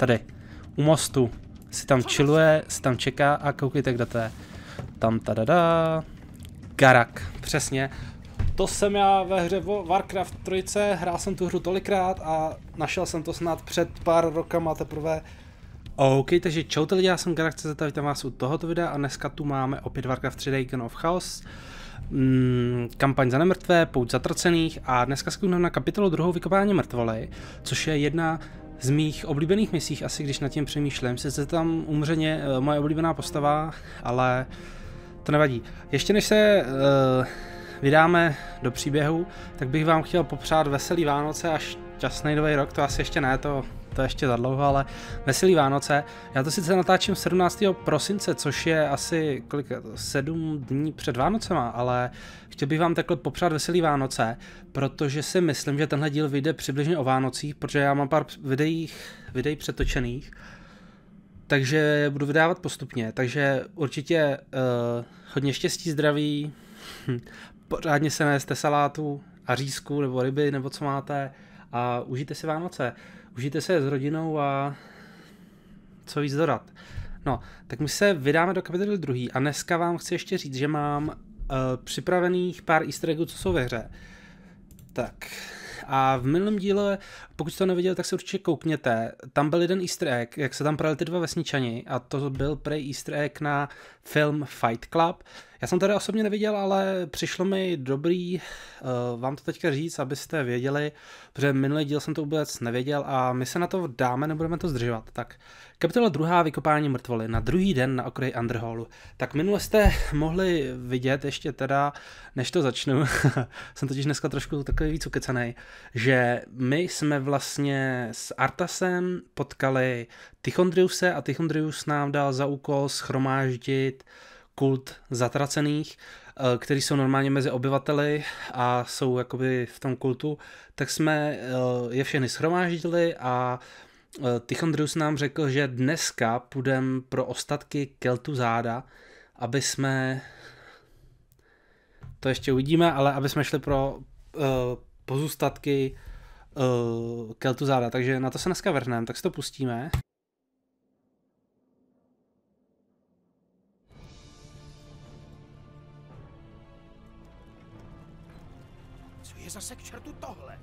tady, u mostu, si tam chilluje, si tam čeká a koukejte, kde to je. Tam tadada, Garak, přesně. To jsem já ve hře Warcraft 3, hrál jsem tu hru tolikrát a našel jsem to snad před pár rokama teprve. OK, takže čaute lidi, já jsem Garak.cz, vítám vás u tohoto videa a dneska tu máme opět Warcraft 3 Dagon of Chaos. Kampaň za nemrtvé, pouť zatracených a dneska zkoumám na kapitolu 2. vykopání mrtvoly, což je jedna z mých oblíbených misích, asi když nad tím přemýšlím. Sice tam umře moje oblíbená postava, ale to nevadí. Ještě než se vydáme do příběhu, tak bych vám chtěl popřát veselý Vánoce a šťastný nový rok, to asi ještě ne, to ještě za dlouho, ale veselý Vánoce. Já to sice natáčím 17. prosince, což je asi 7 dní před Vánocema, ale chtěl bych vám takhle popřát veselý Vánoce, protože si myslím, že tenhle díl vyjde přibližně o Vánocích, protože já mám pár videí přetočených, takže budu vydávat postupně, takže určitě hodně štěstí, zdraví, pořádně se nejeste salátu a řízku nebo ryby nebo co máte a užijte si Vánoce. Užijte se s rodinou a co víc dodat. No, tak my se vydáme do kapitoly 2. a dneska vám chci ještě říct, že mám připravených pár easter eggů, co jsou ve hře. Tak, a v minulém díle, pokud jste to neviděli, tak se určitě koukněte. Tam byl jeden easter egg, jak se tam projeli ty dva vesničani a to byl prej easter egg na film Fight Club. Já jsem tady osobně neviděl, ale přišlo mi dobrý vám to teďka říct, abyste věděli, protože minulý díl jsem to vůbec nevěděl a my se na to dáme, nebudeme to zdržovat. Tak, kapitola 2. vykopání mrtvoly, na druhý den na okraji Underhallu. Tak minule jste mohli vidět ještě teda, než to začnu, jsem totiž dneska trošku takový víc ukecenej, že my jsme vlastně s Arthasem potkali Tichondriuse a Tichondrius nám dal za úkol shromáždit kult zatracených, který jsou normálně mezi obyvateli a jsou jakoby v tom kultu, tak jsme je všechny shromáždili a Tichondrius nám řekl, že dneska půjdeme pro ostatky Kel'Thuzáda, aby jsme, to ještě uvidíme, ale aby jsme šli pro pozůstatky Kel'Thuzáda, takže na to se dneska vrhneme, tak si to pustíme. Zase k čertu tohle.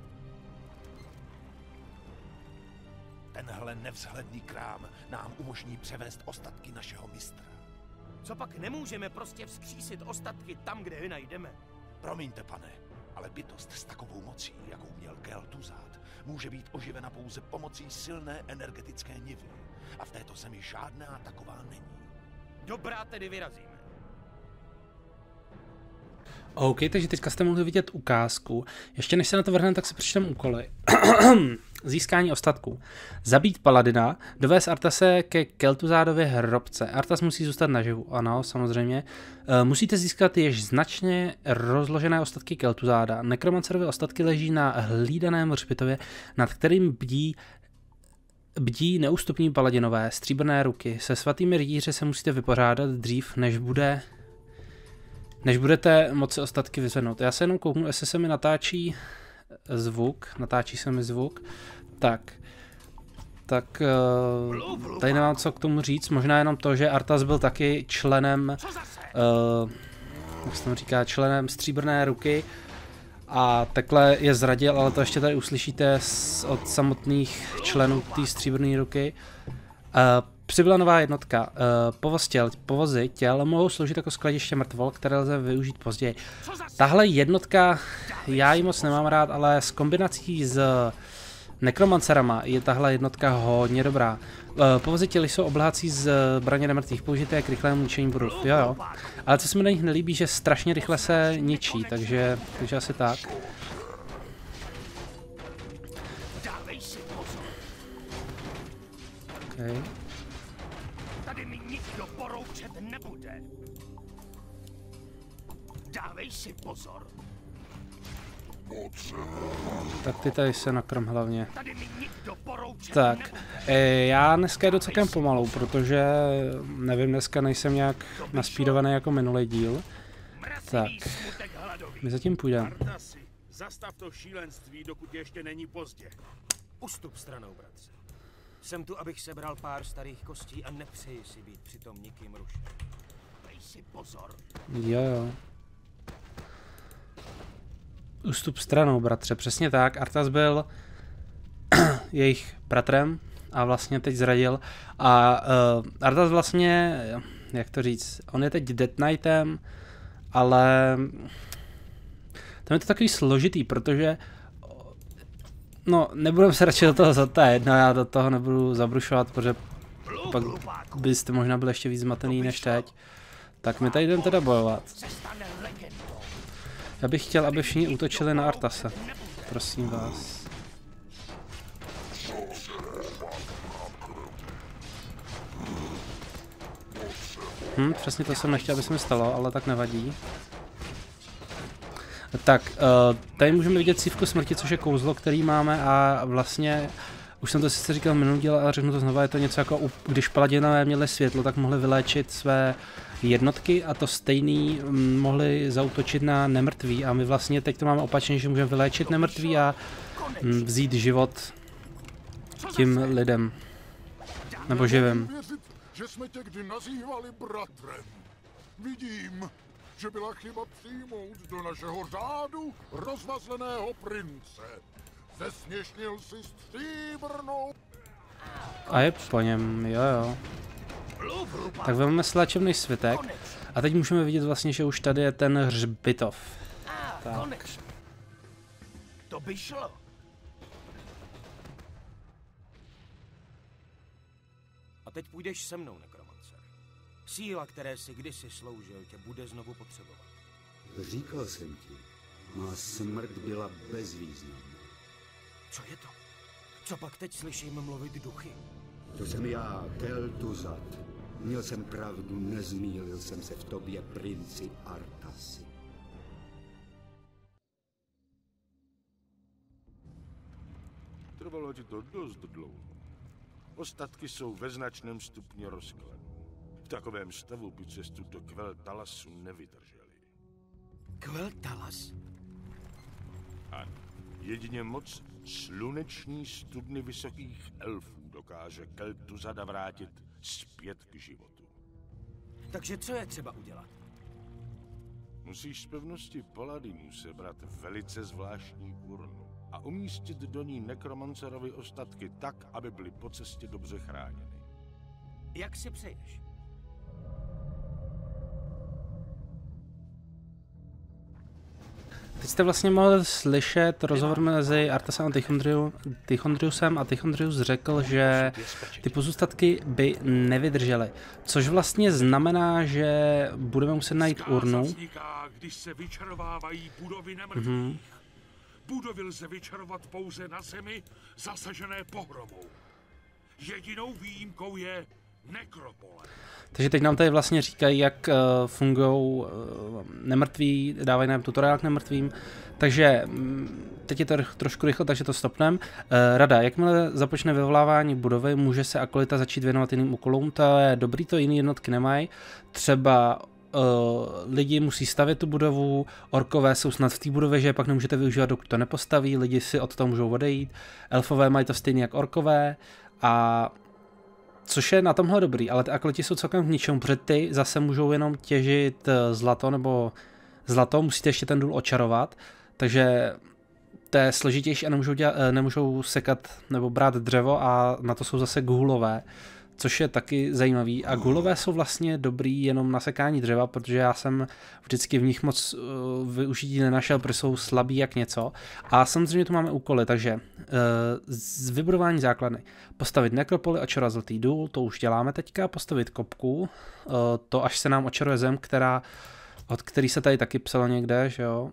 Tenhle nevzhledný krám nám umožní převést ostatky našeho mistra. Co pak nemůžeme prostě vzkřísit ostatky tam, kde je najdeme? Promiňte, pane, ale bytost s takovou mocí, jakou měl Kel'Thuzad, může být oživena pouze pomocí silné energetické nivy. A v této zemi žádná taková není. Dobrá, tedy vyrazíme. OK, takže teďka jste mohli vidět ukázku. Ještě než se na to vrhneme, tak si přečteme úkoly. Získání ostatků. Zabít paladina, dovést Arthase ke Kel'Thuzádově hrobce. Arthas musí zůstat naživu, ano, samozřejmě. Musíte získat již značně rozložené ostatky Kel'Thuzáda. Nekromancerové ostatky leží na hlídaném hřbitově, nad kterým bdí neústupní paladinové, stříbrné ruky. Se svatými rytíři se musíte vypořádat dřív, než budete moci ostatky vyzvednout. Já se jenom kouknu, jestli se mi natáčí se mi zvuk. Tak tady nemám co k tomu říct, možná jenom to, že Arthas byl taky členem, jak se tam říká, členem stříbrné ruky a takhle je zradil, ale to ještě tady uslyšíte od samotných členů té stříbrné ruky. Přibyla nová jednotka. Povozy těl mohou sloužit jako skladiště mrtvol, které lze využít později. Tahle jednotka, já ji moc nemám rád, ale s kombinací s nekromancerama je tahle jednotka hodně dobrá. Povozy těl jsou oblácí z braně nemrtvých, použité k rychlému ničení budov. Jo. Ale co se mi na nich nelíbí, že strašně rychle se ničí, takže asi tak. Okay. Tady mi nikdo poroučet nebude. Dávej si pozor. Tak ty tady se nakrm hlavně. Tady mi nikdo poroučet tak, já dneska jdu celkem pomalu, protože nevím, dneska nejsem nějak naspídovaný jako minulý díl. Tak, my zatím půjdeme. Arthasi, zastav to šílenství, dokud ještě není pozdě. Ustup stranou, bratře. Jsem tu, abych sebral pár starých kostí a nepřeji si být přitom nikým rušen. Dej si pozor. Jo. Ústup stranou, bratře, přesně tak. Arthas byl jejich bratrem a vlastně teď zradil. A Arthas vlastně, jak to říct, on je teď Death Knightem, ale tam je to takový složitý, protože no, nebudeme se radši do toho zatájet, no já do toho nebudu zabrušovat, protože pak byste možná byli ještě víc zmatený než teď. Tak my tady jdeme teda bojovat. Já bych chtěl, aby všichni útočili na Arthase. Prosím vás. Přesně to jsem nechtěl, aby se mi stalo, ale tak nevadí. Tak, tady můžeme vidět cívku smrti, což je kouzlo, který máme a vlastně, už jsem to sice říkal v minulý díle, ale řeknu to znova, je to něco jako, když paladinové měli světlo, tak mohli vyléčit své jednotky a to stejný mohli zaútočit na nemrtví a my vlastně teď to máme opačně, že můžeme vyléčit nemrtví a vzít život tím lidem. Nebo živým. Že jsme tě kdy nazývali bratrem. Vidím, že byla chyba přijmout do našeho řádu rozmazleného prince. Zesměšnil si stříbrnou... A je po něm, jo. Tak vezmeme si léčebný svitek a teď můžeme vidět vlastně, že už tady je ten hřbitov. Tak. To by šlo. A teď půjdeš se mnou, nekromancer. Síla, které si kdysi sloužil, tě bude znovu potřebovat. Říkal jsem ti, má smrt byla bezvýznamná. Co je to? Co pak teď slyším mluvit duchy? To jsem já, Kel'Thuzad. Měl jsem pravdu, nezmýlil jsem se v tobě, princi Arthasi. Trvalo ti to dost dlouho. Ostatky jsou ve značném stupni rozkladu. V takovém stavu by cestu do Quel'Thalasu nevydrželi. Quel'Thalas? Ano, jedině moc sluneční studny vysokých elfů dokáže Kel'Thuzada vrátit zpět k životu. Takže co je třeba udělat? Musíš z pevnosti paladinů sebrat velice zvláštní urnu a umístit do ní nekromancerovi ostatky tak, aby byly po cestě dobře chráněny. Jak si přeješ? Teď jste vlastně mohli slyšet rozhovor mezi Arthasem a Tychondriusem a Tychondrius řekl, že ty pozůstatky by nevydržely. Což vlastně znamená, že budeme muset najít urnu. Vzniká, když se vyčarovávají budovy nemrtvých. Budovy lze vyčarovat pouze na zemi zasažené pohromou. Jedinou výjimkou je nekropole. Takže teď nám tady vlastně říkají, jak fungují nemrtví, dávají nám tutoriál k nemrtvým. Takže teď je to trošku rychle, takže to stopneme. Rada, jakmile započne vyvolávání budovy, může se akolita začít věnovat jiným úkolům. To je dobrý, to jiné jednotky nemají. Třeba lidi musí stavět tu budovu, orkové jsou snad v té budově, že je pak nemůžete využívat, dokud to nepostaví, lidi si od toho můžou odejít. Elfové mají to stejně jak orkové a což je na tomhle dobrý, ale ty akoliti jsou celkem k ničemu, protože ty zase můžou jenom těžit zlato, nebo zlato, musíte ještě ten důl očarovat, takže to je složitější a nemůžou sekat nebo brát dřevo a na to jsou zase ghoulové, což je taky zajímavý. A ghoulové jsou vlastně dobrý jenom na sekání dřeva, protože já jsem vždycky v nich moc využití nenašel, protože jsou slabí jak něco. A samozřejmě tu máme úkoly, takže z vybudování základny. Postavit nekropoli, očarovat zlatý důl, to už děláme teďka, postavit kopku, to až se nám očaruje zem, od který se tady taky psalo někde, že jo.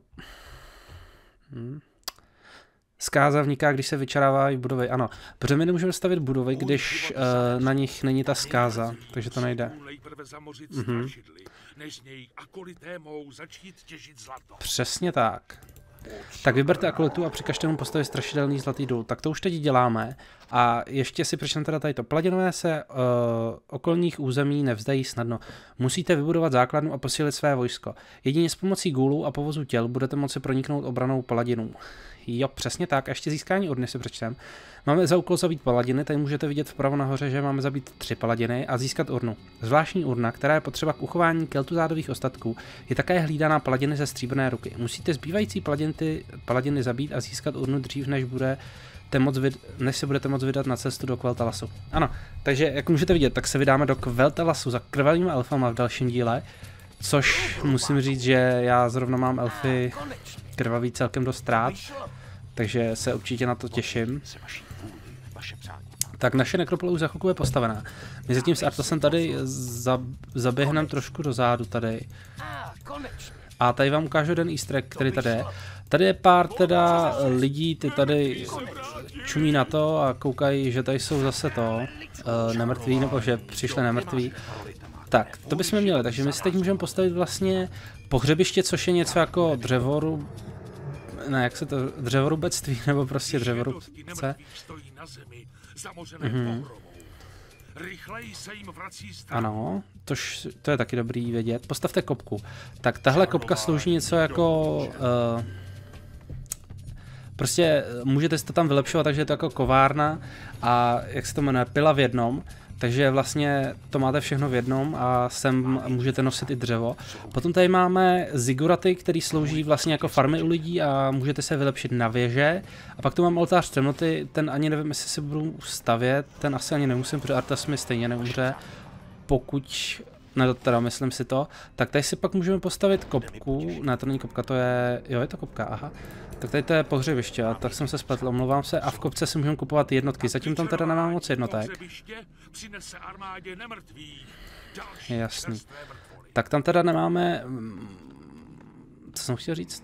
Zkáza vniká, když se vyčarávají budovy, ano. Protože my nemůžeme stavit budovy, když na nich není ta zkáza, takže to nejde. Než z něj akolité mohou začít těžit zlato. Přesně tak. Tak vyberte akolitu a přikažte mu postavit strašidelný zlatý důl. Tak to už teď děláme. A ještě si přečteme teda tady to. Paladinové se okolních území nevzdají snadno. Musíte vybudovat základnu a posílit své vojsko. Jedině s pomocí ghoulů a povozu těl budete moci proniknout obranou paladinů. Jo, přesně tak. A ještě získání urny si přečtem. Máme za úkol zabít paladiny, tady můžete vidět vpravo nahoře, že máme zabít 3 paladiny a získat urnu. Zvláštní urna, která je potřeba k uchování keltuzádových ostatků, je také hlídaná paladiny ze stříbrné ruky. Musíte zbývající paladiny zabít a získat urnu dřív, než se budete moct vydat na cestu do Quel'Thalasu. Ano, takže jak můžete vidět, tak se vydáme do Quel'Thalasu za krvavými elfama v dalším díle, což musím říct, že já zrovna mám elfy krvavý celkem dost rád, takže se určitě na to těším. Tak naše nekropole už za chvilku je postavená. My zatím s Artasem tady zaběhneme trošku dozadu tady. A tady vám ukážu jeden easter egg, který tady je. Tady je pár teda lidí, ty tady čumí na to a koukají, že tady jsou zase nemrtví, nebo že přišli nemrtví. Tak, to bychom měli, takže my si teď můžeme postavit vlastně pohřebiště, což je něco jako dřevorubectví, nebo prostě dřevorubce. Ano, to je taky dobrý vědět. Postavte kopku. Tak tahle kopka slouží něco jako... prostě můžete si to tam vylepšovat, takže je to jako kovárna a jak se to jmenuje, pila v jednom. Takže vlastně to máte všechno v jednom a sem můžete nosit i dřevo. Potom tady máme ziguraty, který slouží vlastně jako farmy u lidí a můžete se vylepšit na věže. A pak tu mám oltář temnoty, ten ani nevím, jestli si budu stavět, ten asi ani nemusím, protože Artas mi stejně neumře, pokud, ne, teda myslím si to. Tak tady si pak můžeme postavit kopku, ne, to není kopka, to je, jo, je to kopka, aha. Tak tady to je pohřebiště, a tak jsem se spletl, omlouvám se, a v kopce si můžeme kupovat jednotky, zatím tam teda nemám moc jednotek. Jasný. Tak tam teda nemáme, co jsem chtěl říct?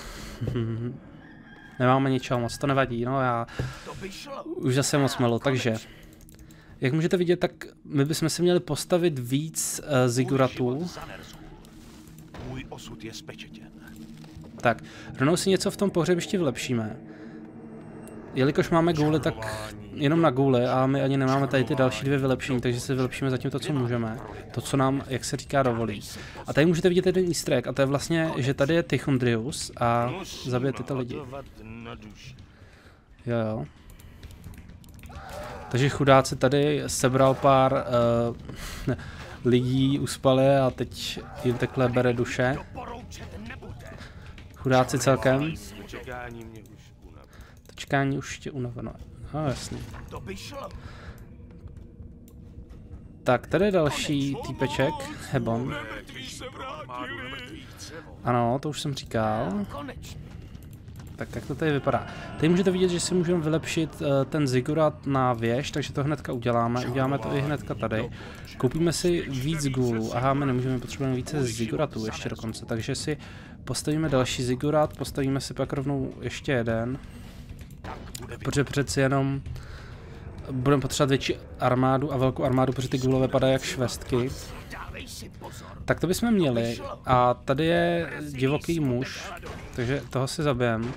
Nemáme ničeho moc, to nevadí, no já už zase moc melu, takže. Jak můžete vidět, tak my bychom si měli postavit víc ziguratů. Můj osud je spečetěn. Tak, rovnou si něco v tom pohřebišti vylepšíme. Jelikož máme gůly, tak jenom na gůly a my ani nemáme tady ty další 2 vylepšení, takže si vylepšíme zatím to, co můžeme. To, co nám, jak se říká, dovolí. A tady můžete vidět jeden easter egg, a to je vlastně, že tady je Tychondrius a zabije tyto lidi. Jo. Takže chudáci tady sebral pár lidí, uspali a teď jim takhle bere duše. Chudáci celkem. Čekání už tě unaveno. No jasný. Tak, tady je další týpeček, Hebon. Ano, to už jsem říkal. Tak jak to tady vypadá? Tady můžete vidět, že si můžeme vylepšit ten zigurat na věž, takže to hnedka uděláme. Uděláme to i hnedka tady. Koupíme si víc gůlů. Aha, my nemůžeme, potřebujeme více ziguratů ještě dokonce, takže si postavíme další zigurat, postavíme si pak rovnou ještě jeden. Protože přeci jenom budeme potřebovat větší armádu a velkou armádu, protože ty gůlové padají jak švestky. Tak to bychom měli. A tady je divoký muž, takže toho si zabijem.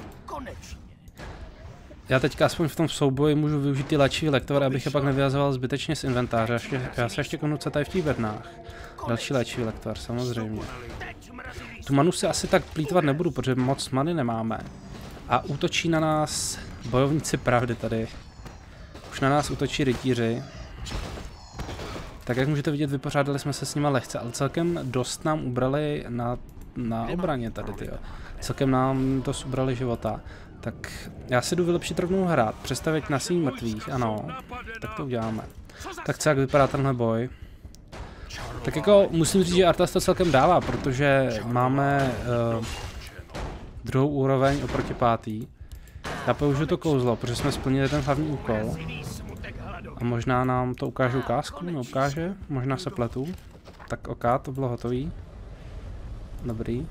Já teďka aspoň v tom souboji můžu využít ty léčivý lektory, abych je pak nevyhazoval zbytečně z inventáře. Já se ještě kouknu, co tady v těch bednách. Další léčivý lektor, samozřejmě. Tu manu si asi tak plýtvat nebudu, protože moc many nemáme. A útočí na nás bojovníci pravdy tady. Už na nás útočí rytíři. Tak jak můžete vidět, vypořádali jsme se s nima lehce, ale celkem dost nám ubrali na obraně tady, tyjo. Celkem nám dost ubrali života. Tak já si jdu vylepšit rovnou hrát, přestavit na síň mrtvých, ano. Tak to uděláme. Tak co, jak vypadá tenhle boj? Tak jako musím říct, že Artas to celkem dává, protože máme druhou úroveň oproti 5. Já použiju to kouzlo, protože jsme splnili ten hlavní úkol. A možná nám to ukáže ukázku, neukáže, možná se pletu. Tak OK, to bylo hotový. Dobrý.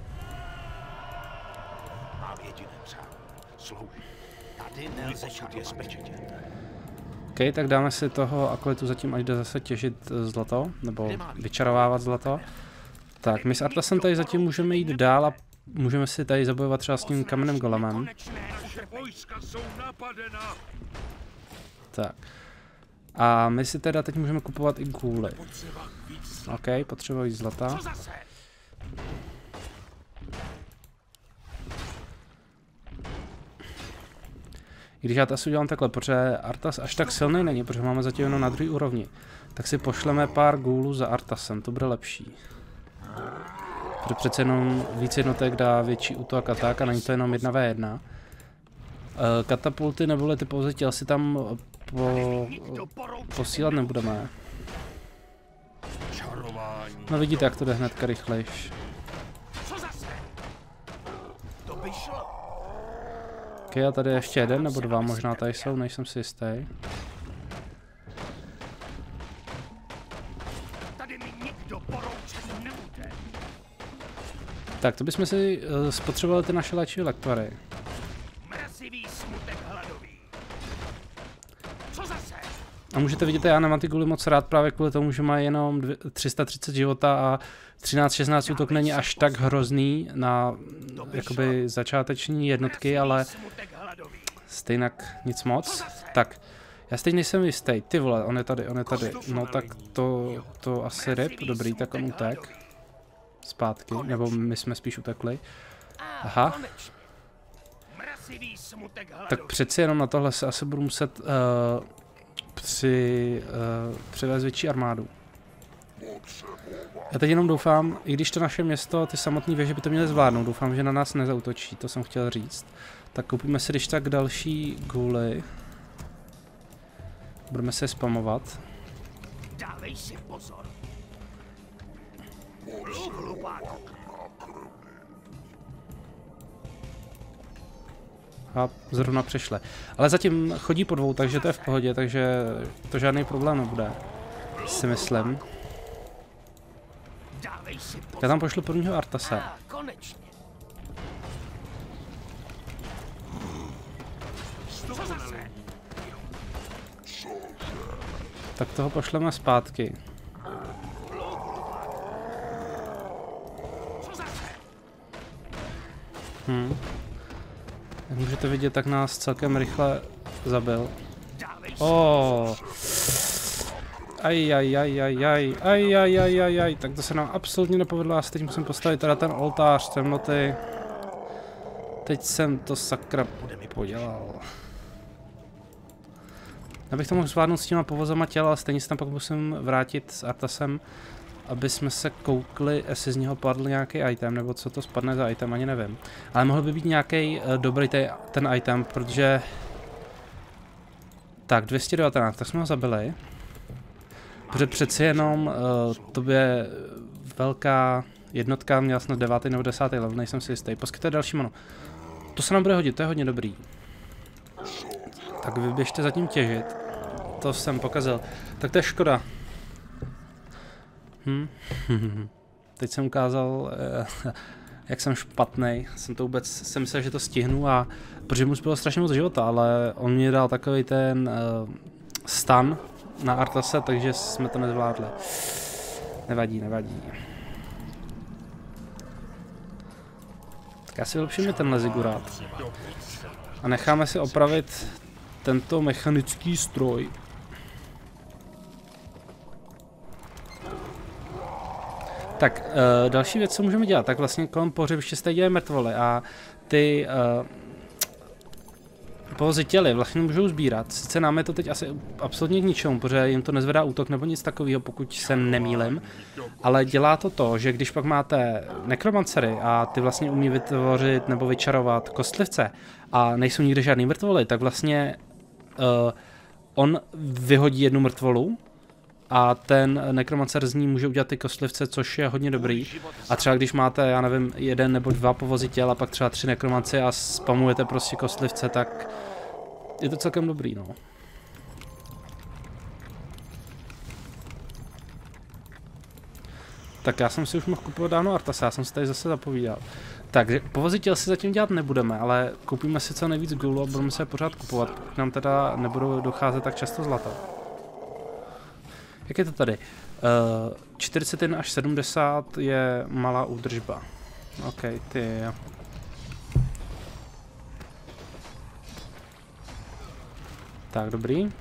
OK, tak dáme si toho akolitu zatím, až jde zase těžit zlato, nebo vyčarovávat zlato. Tak, my s Artasem tady zatím můžeme jít dál a můžeme si tady zabojovat třeba s tím kamenným golemem. Tak. A my si teda teď můžeme kupovat i gůly. OK, potřebuji zlata. I když já to asi udělám takhle, protože Arthas až tak silný není, protože máme zatím jenom na druhé úrovni. Tak si pošleme pár ghoulů za Arthasem, to bude lepší. Protože přece jenom víc jednotek dá větší útok a tak a není to jenom 1v1. Katapulty neboli ty pouze si tam posílat nebudeme. No vidíte, jak to jde hnedka rychlejš. Ok, a tady ještě jeden nebo dva, možná tady jsou, nejsem si jistý. Tak, to bychom si spotřebovali ty naše léčivé lektvary. A můžete vidět, já nemám ty guly moc rád právě kvůli tomu, že mají jenom 330 života a 13-16 útok není až tak hrozný na jakoby začáteční jednotky, ale stejnak nic moc. Tak, já teď nejsem jistý. Ty vole, on je tady. No tak to asi ryb, dobrý, tak on utek. Zpátky, nebo my jsme spíš utekli. Aha. Tak přeci jenom na tohle se asi budu muset přivést větší armádu. Já teď jenom doufám, i když to naše město, ty samotné věže by to měly zvládnout, doufám, že na nás nezautočí, to jsem chtěl říct. Tak koupíme si když tak další guly. Budeme se spamovat. Dávej si pozor. A zrovna přišli. Ale zatím chodí po dvou, takže to je v pohodě, takže to žádný problém nebude. Si myslím. Já tam pošlu prvního Arthase. Tak toho pošleme zpátky. Jak můžete vidět, tak nás celkem rychle zabil. Ajajajajajaj, tak to se nám absolutně nepovedlo, já si teď musím postavit teda ten oltář temnoty. Teď jsem to sakra podělal. Já bych to mohl zvládnout s těma povozama těla, ale stejně se tam pak musím vrátit s Arthasem, aby jsme se koukli, jestli z něho padl nějaký item, nebo co to spadne za item, ani nevím. Ale mohl by být nějaký dobrý ten item, protože... Tak, 219, tak jsme ho zabili. Protože přeci jenom to je velká jednotka, měla snad 9. nebo 10. level, nejsem si jistý. Poskytuje další manu. To se nám bude hodit, to je hodně dobrý. Tak vy běžte zatím těžit. To jsem pokazil. Tak to je škoda. Teď jsem ukázal, jak jsem špatnej. Jsem myslel, že to stihnu a protože mu zbylo strašně moc života, ale on mi dal takový ten stun na Arthase, takže jsme to nezvládli. Nevadí. Tak já si vylepšíme tenhle zigurát. A necháme si opravit tento mechanický stroj. Tak, další věc, co můžeme dělat, tak vlastně kolem pohřebiště se dělají mrtvoly a ty povozy těly vlastně můžou sbírat. Sice nám je to teď asi absolutně k ničemu, protože jim to nezvedá útok nebo nic takového, pokud se nemýlim, ale dělá to, že když pak máte nekromancery a ty vlastně umí vytvořit nebo vyčarovat kostlivce a nejsou nikde žádný mrtvoly, tak vlastně on vyhodí jednu mrtvolu a ten nekromancer z ní může udělat ty kostlivce, což je hodně dobrý. A třeba když máte, já nevím, 1 nebo 2 povozy těl a pak třeba 3 nekromanci a spamujete prostě kostlivce, tak je to celkem dobrý, no. Tak já jsem si už mohl kupovat dávno Arthasa, já jsem si tady zase zapovídal. Takže povozy těl si zatím dělat nebudeme, ale koupíme si co nejvíc ghoulů a budeme se pořád kupovat, pokud nám teda nebudou docházet tak často zlata. Jak je to tady? 41 až 70 je malá údržba. OK, ty jo. Tak, dobrý.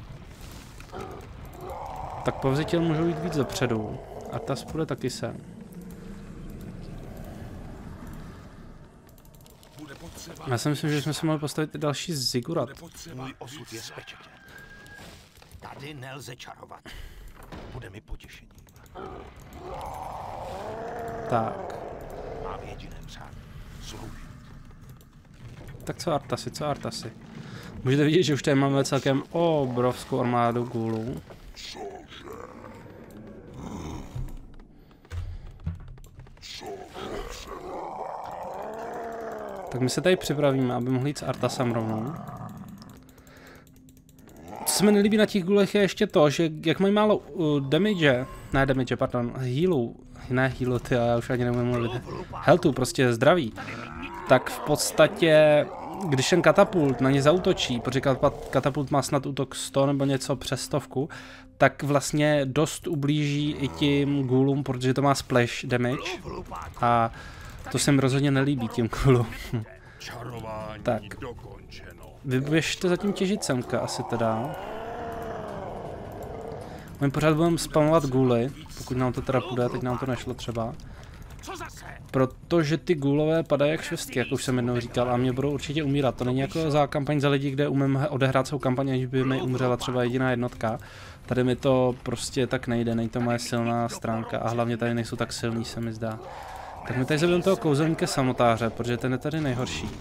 Tak povzitěl můžou jít víc dopředu. A ta spůjde taky sem. Bude potřeba Já si myslím, že jsme si mohli postavit i další zigurat. Můj osud je spečetěn. Tady nelze čarovat. Bude mi potěšením. Tak. Mám jediné přání. Sloužit. Tak co Artasi? Můžete vidět, že už tady máme celkem obrovskou armádu ghoulů. Tak my se tady připravíme, aby mohli jít s Artasem rovnou. Co se mi nelíbí na těch ghoulech je ještě to, že jak mají málo healu, ty, já už ani nemůžu mluvit, healthu, prostě zdraví, tak v podstatě, když ten katapult na ně zaútočí, protože katapult má snad útok 100 nebo něco přes 100, tak vlastně dost ublíží i tím ghoulům, protože to má splash damage a to se mi rozhodně nelíbí tím ghoulům. Tak, vyběžte zatím těžit semka asi teda. My pořád budeme spamovat ghouly, pokud nám to teda půjde, teď nám to nešlo třeba. Protože ty ghoulové padají jak švestky, jak už jsem jednou říkal, a mě budou určitě umírat. To není jako za kampaň za lidi, kde umím odehrát svou kampaň, aniž by mi umřela třeba jediná jednotka. Tady mi to prostě tak nejde, není to moje silná stránka a hlavně tady nejsou tak silní, se mi zdá. Tak my tady zabijeme toho kouzelníka samotáře, protože ten je tady nejhorší.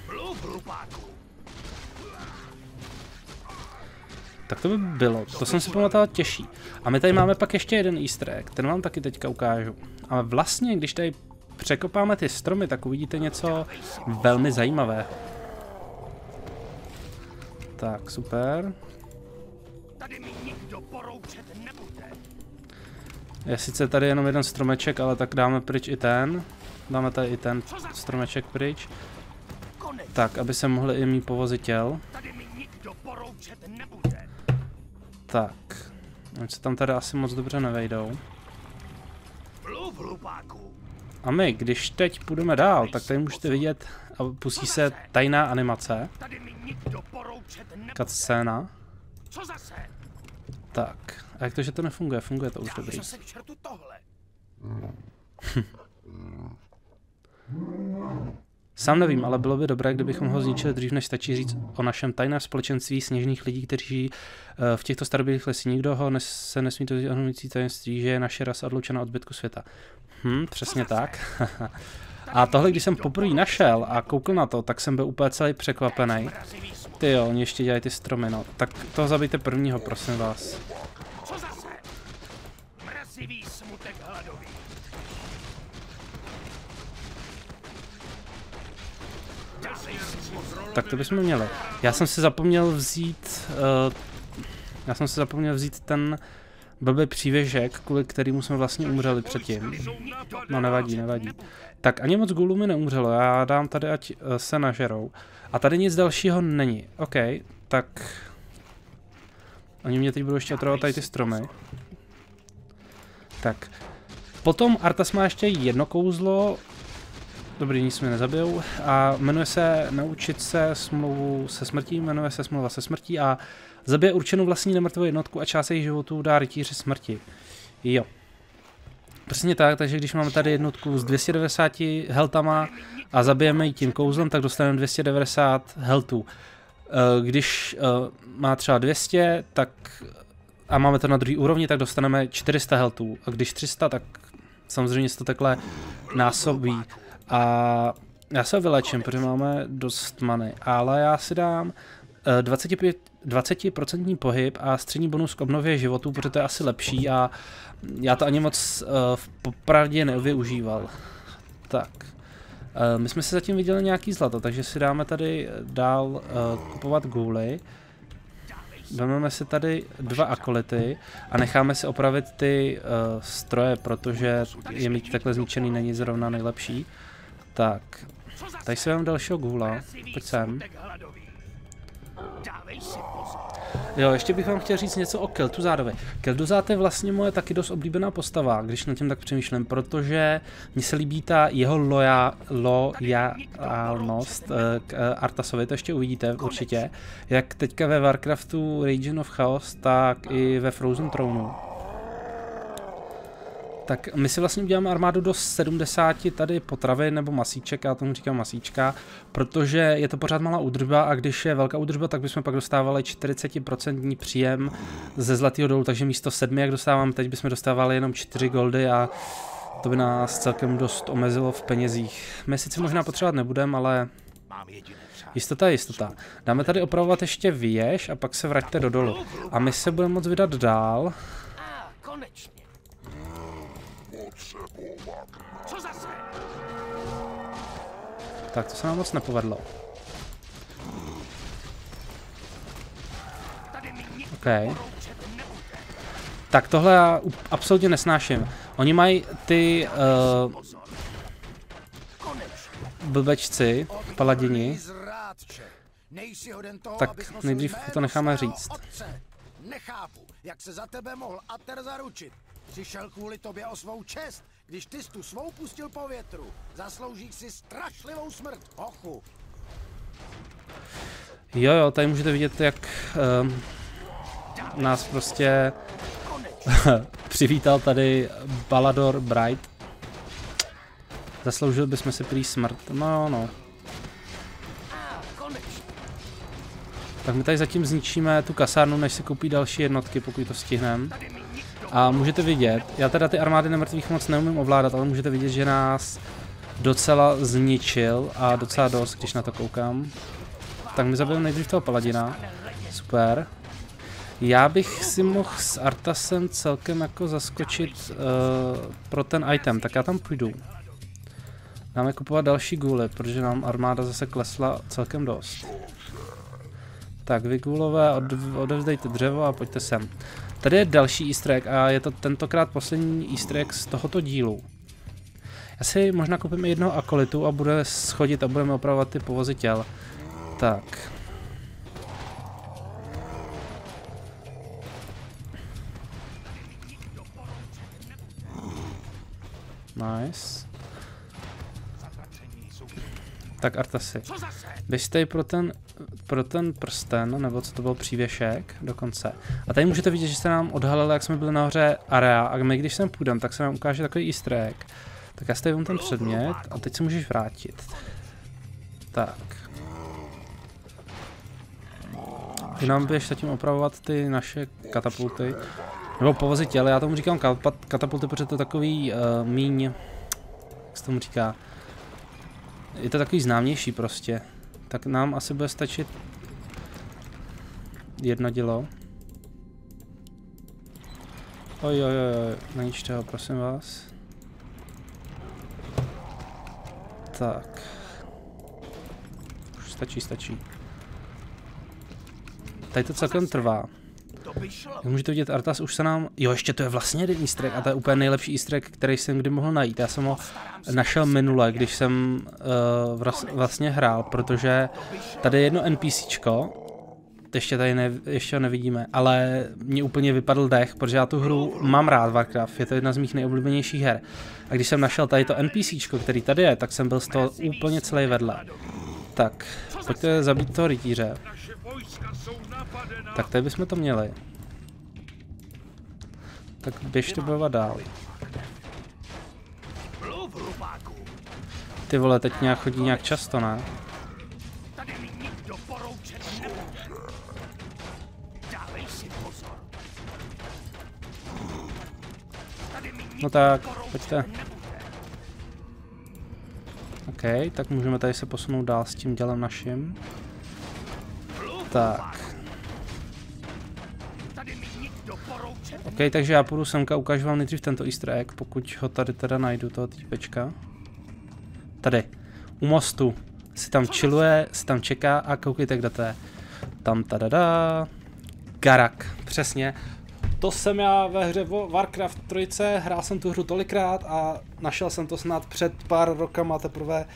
Tak to by bylo, to jsem si pamatoval těžší. A my tady máme pak ještě jeden easter egg, ten vám taky teďka ukážu. A vlastně, když tady překopáme ty stromy, tak uvidíte něco velmi zajímavého. Tak, super. Je sice tady jenom jeden stromeček, ale tak dáme pryč i ten. Dáme tady i ten stromeček pryč. Tak, aby se mohli i mít povozy těl. Tak, oni se tam tady asi moc dobře nevejdou. A my, když teď půjdeme dál, tak tady můžete vidět, a pustí se tajná animace. Cutscéna. Tak, a jak to, že to nefunguje? Funguje to už dobrý. Sám nevím, ale bylo by dobré, kdybychom ho zničili dřív, než stačí říct o našem tajném společenství sněžných lidí, kteří žijí v těchto starobylých lesích. Nikdo se nesmí to ohromující tajemství, že je naše rasa odloučena od zbytku světa. Přesně tak. A tohle, když jsem poprvé našel a koukl na to, tak jsem byl úplně celý překvapený. Ty jo, oni ještě dělají ty stromy, no. Tak toho zabijte prvního, prosím vás. Tak to bychom měli. Já jsem si zapomněl vzít ten blbý přívěžek, kvůli kterému jsme vlastně umřeli předtím. No nevadí. Tak ani moc ghoulů mi neumřelo, já dám tady, ať se nažerou. A tady nic dalšího není. OK, tak... Oni mě teď budou ještě otravovat tady ty stromy. Tak. Potom Artas má ještě jedno kouzlo. Dobrý, nic mě nezabijou. A jmenuje se Naučit se smlouvu se smrtí, jmenuje se Smlouva se smrtí a zabije určenou vlastní nemrtvou jednotku a část jejich životů dá rytíři smrti. Jo. Přesně tak, takže když máme tady jednotku s 290 healthama a zabijeme ji tím kouzlem, tak dostaneme 290 healthů. Když má třeba 200, tak a máme to na druhé úrovni, tak dostaneme 400 healthů. A když 300, tak samozřejmě se to takhle násobí. A já se vylečím, protože máme dost many, ale já si dám 20% pohyb a střední bonus k obnově životů, protože to je asi lepší a já to ani moc popravdě nevyužíval. Tak, my jsme si zatím viděli nějaký zlato, takže si dáme tady dál kupovat ghouly. Vezmeme si tady 2 akolity a necháme si opravit ty stroje, protože je mít takhle zničený není zrovna nejlepší. Tak, tady si dám dalšího ghoula, pojď sem. Jo, ještě bych vám chtěl říct něco o Kel'Thuzadovi. Kel'Thuzad je vlastně moje taky dost oblíbená postava, když nad tím tak přemýšlím, protože mně se líbí ta jeho lojalnost k Artasovi, to ještě uvidíte určitě, jak teďka ve Warcraftu Region of Chaos, tak i ve Frozen Throne. Tak my si vlastně uděláme armádu do 70 tady potravy nebo masíček, já tomu říkám masíčka, protože je to pořád malá údržba a když je velká údržba, tak bychom pak dostávali 40% příjem ze Zlatého dolu, takže místo 7, jak dostávám teď, bychom dostávali jenom 4 goldy a to by nás celkem dost omezilo v penězích. My sice možná potřebovat nebudeme, ale jistota je jistota. Dáme tady opravovat ještě věž a pak se vraťte do dolu. A my se budeme moct vydat dál. Tak to se nám moc nepovedlo. OK. Tak tohle já absolutně nesnáším. Oni mají ty blbečci, paladini. Tak nejdřív to necháme říct. Nechápu, jak se za tebe mohl Ater zaručit. Přišel kvůli tobě o svou čest, když ty tu svou pustil po větru. Zasloužíš si strašlivou smrt, hochu. Jo, tady můžete vidět, jak nás prostě přivítal tady Balador Bright. Zasloužil bychom si prý smrt. No. Tak my tady zatím zničíme tu kasárnu, než se koupí další jednotky, pokud to stihneme. A můžete vidět, já teda ty armády nemrtvých moc neumím ovládat, ale můžete vidět, že nás docela zničil a docela dost, když na to koukám. Tak my zabijeme nejdřív toho paladina. Super. Já bych si mohl s Artasem celkem jako zaskočit pro ten item, tak já tam půjdu. Dáme kupovat další gůly, protože nám armáda zase klesla celkem dost. Tak vy gůlové, odevzdejte dřevo a pojďte sem. Tady je další easter egg a je to tentokrát poslední easter egg z tohoto dílu. Já si možná koupím jednoho akolitu a bude schodit a budeme opravovat ty povozy těl. Tak. Nice. Tak Artasi. Běž tady pro ten prsten, nebo co to byl přívěšek, dokonce. A tady můžete vidět, že se nám odhalilo, jak jsme byli nahoře area, a my když sem půjdeme, tak se nám ukáže takový easter egg. Tak já stavím ten předmět a teď se můžeš vrátit. Tak. Ty nám běž zatím opravovat ty naše katapulty. Nebo povozy těle, já tomu říkám katapulty, protože to je takový míň, jak se tomu říká, je to takový známější prostě. Tak nám asi bude stačit jedno dělo. Oj, neničte ho, prosím vás. Tak. Už stačí. Tady to celkem trvá. Jak můžete vidět, Artas už se nám... Jo, ještě to je vlastně jeden easter egg a to je úplně nejlepší easter egg, který jsem kdy mohl najít. Já jsem ho našel minule, když jsem vlastně hrál, protože tady je jedno NPCčko, ještě tady ještě ho nevidíme, ale mě úplně vypadl dech, protože já tu hru mám rád, Warcraft, je to jedna z mých nejoblíbenějších her. A když jsem našel tady to NPCčko, který tady je, tak jsem byl z toho úplně celý vedle. Tak, pojďte zabít toho rytíře. Tak tady bychom to měli. Tak běžte bojovat dál. Ty vole, teď nějak chodí nějak často, ne? No tak, pojďte. OK, tak můžeme tady se posunout dál s tím dělem naším. Tak. OK, takže já půjdu semka, ukážu vám nejdřív tento easter egg, pokud ho tady teda najdu, toho týpečka. Tady, u mostu, si tam chilluje, si tam čeká a koukejte, kde to je. Tam tadada, Garak, přesně. To jsem já ve hře Warcraft 3, hrál jsem tu hru tolikrát a našel jsem to snad před pár rokama teprve.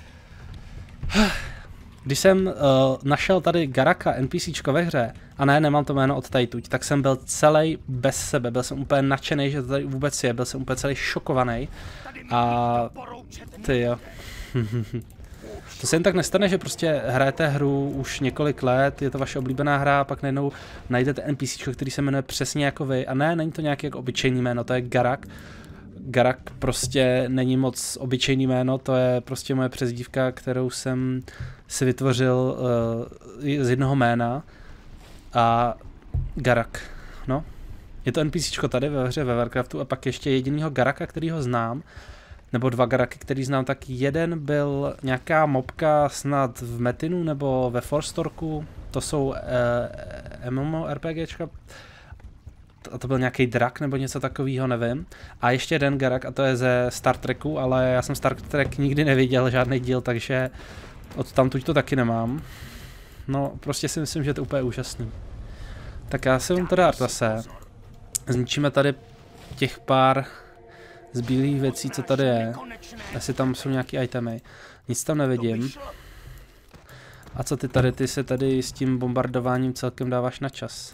Když jsem našel tady Garaka, NPCčko ve hře, a ne, nemám to jméno od tajtuť, tak jsem byl celý bez sebe, byl jsem úplně nadšený, že to tady vůbec je, byl jsem úplně celý šokovaný. A ty jo. To se jen tak nestane, že prostě hrajete hru už několik let, je to vaše oblíbená hra, a pak najednou najdete NPCčko, který se jmenuje přesně jako vy. A ne, není to nějaký jako obyčejný jméno, to je Garak. Garak prostě není moc obyčejný jméno, to je prostě moje přezdívka, kterou jsem si vytvořil z jednoho jména. A Garak, no. Je to NPCčko tady ve hře ve Warcraftu a pak ještě jedinýho Garaka, který ho znám, nebo dva Garaky, který znám, tak jeden byl nějaká mobka snad v Metinu nebo ve Forstorku, to jsou MMORPGčka, a to byl nějaký drak nebo něco takového, nevím. A ještě jeden Garak a to je ze Star Treku, ale já jsem Star Trek nikdy neviděl, žádný díl, takže odtamtud to taky nemám. No, prostě si myslím, že to je úplně úžasný. Tak já si vám to dá Artase. Zničíme tady těch pár zbylých věcí, co tady je. Jestli tam jsou nějaký itemy. Nic tam nevidím. A co ty tady? Ty se tady s tím bombardováním celkem dáváš na čas.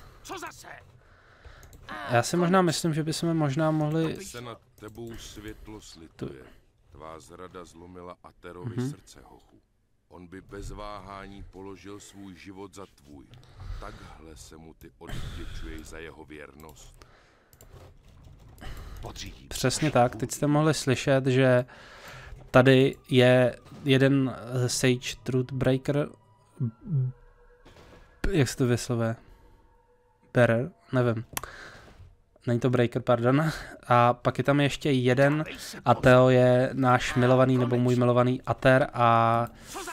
Já si možná myslím, že bychom možná mohli... Se nad tebou světlo slituje. Tvá zrada zlomila Aterovi srdce, hochu. On by bez váhání položil svůj život za tvůj. A takhle se mu ty odvděčuješ za jeho věrnost. Přesně tak, teď jste mohli slyšet, že tady je jeden Sage Truthbreaker, jak se to vyslovuje? Bearer? Nevím. Není to Breaker, pardon. A pak je tam ještě jeden a to je náš milovaný nebo můj milovaný Ater a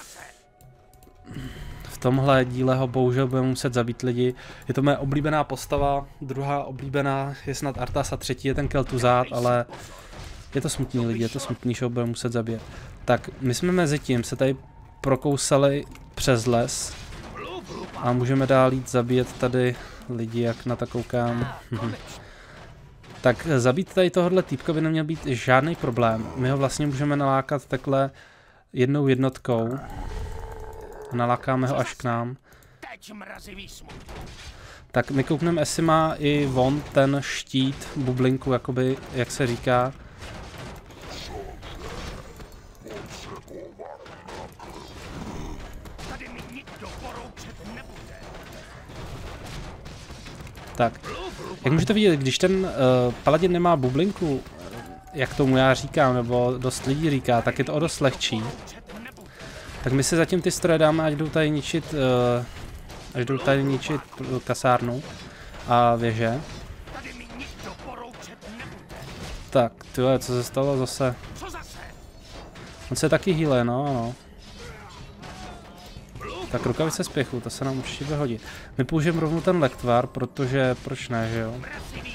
v tomhle díle ho bohužel budeme muset zabít lidi. Je to moje oblíbená postava, druhá oblíbená je snad Arthas a třetí je ten Kel'Thuzad, ale je to smutný lidi, je to smutný, že ho budeme muset zabít. Tak my jsme mezi tím se tady prokousali přes les a můžeme dál jít zabíjet tady lidi, jak na to koukám. Tak zabít tady tohohle týpka by neměl být žádný problém. My ho vlastně můžeme nalákat takhle jednou jednotkou. Nalákáme ho až k nám. Tak my koukneme, jestli má i on ten štít, bublinku, jakoby, jak se říká. Tak, jak můžete vidět, když ten paladin nemá bublinku, jak tomu já říkám, nebo dost lidí říká, tak je to o dost lehčí. Tak my si zatím ty stroje dáme, ať jdou tady ničit kasárnu a věže. Tak, tyhle, co se stalo zase? On se taky healuje, no. Tak rukavice spěchu, to se nám určitě vyhodí. My použijeme rovnou ten lektvar, protože proč ne, že jo?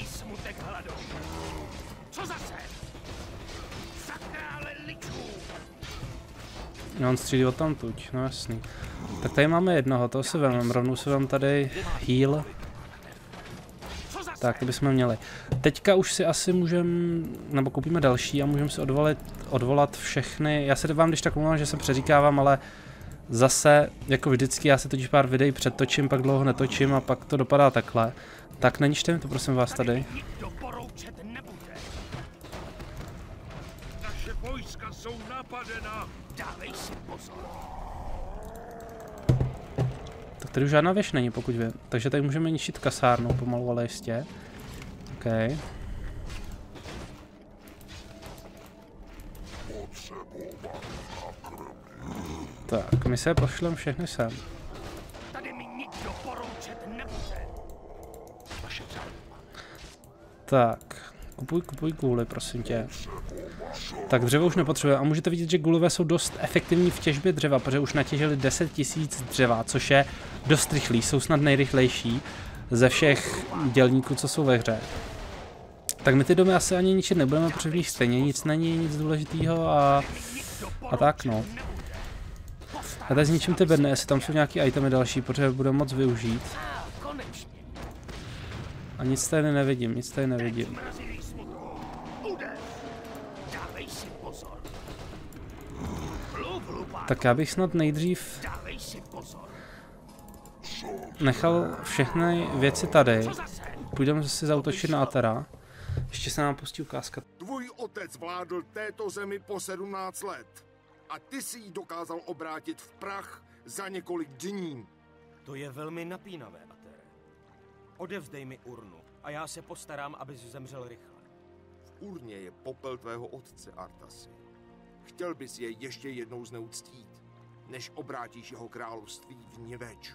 No, on střílí odtamtud, no jasný. Tak tady máme jednoho, toho si vezmeme, rovnou si vám tady heal. Tak, to bychom měli. Teďka už si asi můžeme, nebo koupíme další a můžeme si odvolat všechny. Já se vám když tak omlouvám, že se přeříkávám, ale zase, jako vždycky, já se totiž pár videí předtočím, pak dlouho netočím a pak to dopadá takhle. Tak neničte mi to, prosím vás, tady. Naše vojska jsou napadena. Dávej si pozor. Tak tady už žádná věž není, pokud vím. Takže tady můžeme ničit kasárnu pomalu, ale jistě. OK. Tak, my se pošlem všechny sem. Tak, kupuj gůly, prosím tě. Tak dřevo už nepotřebujeme a můžete vidět, že gulové jsou dost efektivní v těžbě dřeva, protože už natěžili 10 000 dřeva, což je dost rychlý, jsou snad nejrychlejší ze všech dělníků, co jsou ve hře. Tak my ty domy asi ani ničit nebudeme, protože v nich stejně nic není, nic důležitého a tak no. Já tady zničím ty bedny, jestli tam jsou nějaký itemy další, protože budeme moc využít. A nic tady nevidím, nic tady nevidím. Tak já bych snad nejdřív nechal všechny věci tady. Půjdeme si zaútočit na Atera. Ještě se nám pustí ukázka. Tvůj otec vládl této zemi po 17 let. A ty si ji dokázal obrátit v prach za několik dní. To je velmi napínavé, Atere. Odevzdej mi urnu a já se postarám, abys zemřel rychle. urně je popel tvého otce, Artasi. Chtěl bys je ještě jednou zneuctít, než obrátíš jeho království v niveč.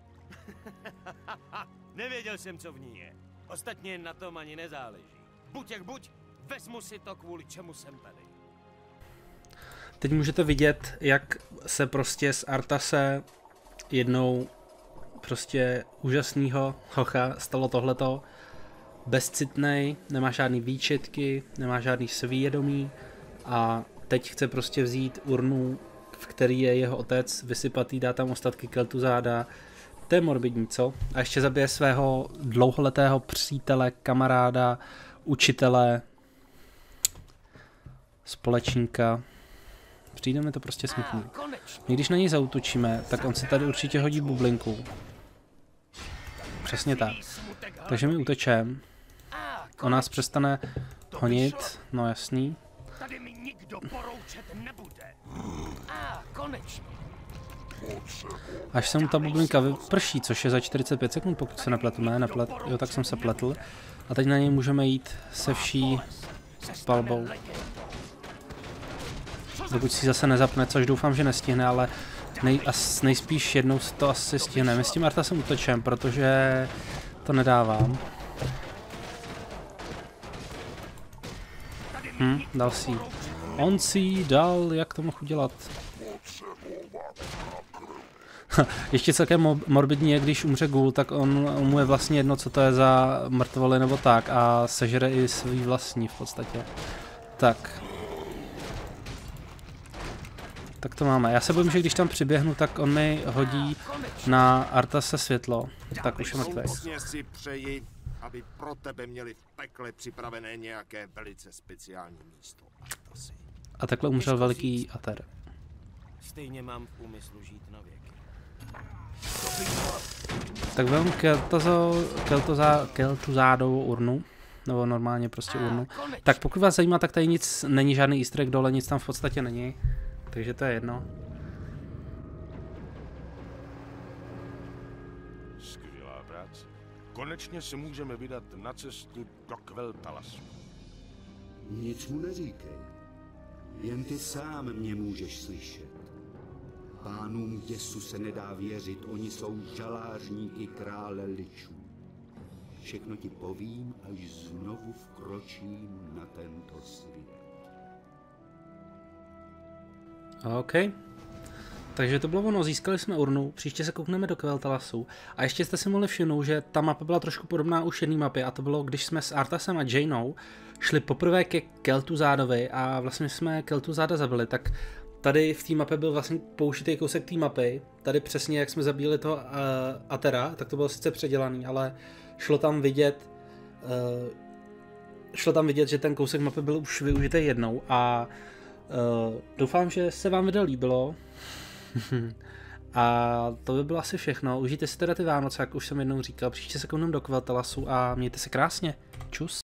Nevěděl jsem, co v ní je. Ostatně na tom ani nezáleží. Buď jak buď, vezmu si to, kvůli čemu jsem tady. Teď můžete vidět, jak se prostě z Artase jednou prostě úžasnýho hocha stalo tohleto. Bezcitnej, nemá žádný výčitky, nemá žádný svědomí a teď chce prostě vzít urnu, v který je jeho otec, vysypat jí, dá tam ostatky Kel'Thuzáda. To je morbidní, co? A ještě zabije svého dlouholetého přítele, kamaráda, učitele, společníka. Přijde mi to prostě smutný. My když na něj zaútočíme, tak on si tady určitě hodí bublinku. Přesně tak. Takže my utečeme. On nás přestane honit, no jasný. Tady mi nikdo poroučet nebude. Konečně. Až se mu ta bublinka vyprší, což je za 45 sekund, pokud se nepletu, ne, jo, tak jsem se pletl. A teď na něj můžeme jít se vší palbou. Dokud si zase nezapne, což doufám, že nestihne, ale nejspíš jednou to asi stihne. My s tím Artasem utečem, protože to nedávám. Dal si. On si dal, jak to mohl udělat? Ještě celkem morbidní je, když umře ghoul, tak mu je vlastně jedno, co to je za mrtvoly nebo tak a sežere i svý vlastní v podstatě. Tak. Tak to máme. Já se bojím, že když tam přiběhnu, tak on mi hodí na Artase světlo. Tak už je mrtvý. Soucně si přeji, aby pro tebe měli v pekle připravené nějaké velice speciální místo, Artasi. A takhle umřel veliký Ater. Stejně mám v úmyslu žít na věky. Tak vem Kel'Thuzádovou urnu. Nebo normálně prostě urnu. Tak pokud vás zajímá, tak tady nic není, žádný easter egg dole, nic tam v podstatě není. Takže to je jedno. Skvělá práce. Konečně se můžeme vydat na cestu do Quel'Thalasu. Nic mu neříkej. Jen ty sám mě můžeš slyšet. Pánům děsu se nedá věřit, oni jsou žalářníky krále ličů. Všechno ti povím, až znovu vkročím na tento svět. OK. Takže to bylo ono, získali jsme urnu, příště se koukneme do Quel'Thalasu. A ještě jste si mohli všimnout, že ta mapa byla trošku podobná už jedné mapy a to bylo, když jsme s Artasem a Jainou šli poprvé ke Kel'Thuzádovi a vlastně jsme Kel'Thuzáda zabili, tak tady v té mapě byl vlastně použitý kousek té mapy, tady přesně jak jsme zabili toho Atera, tak to bylo sice předělaný, ale šlo tam vidět, že ten kousek mapy byl už využitý jednou a doufám, že se vám video líbilo a to by bylo asi všechno. Užijte si teda ty Vánoce, jak už jsem jednou říkal, příště se koukneme do Quel'Thalasu a mějte se krásně. Čus.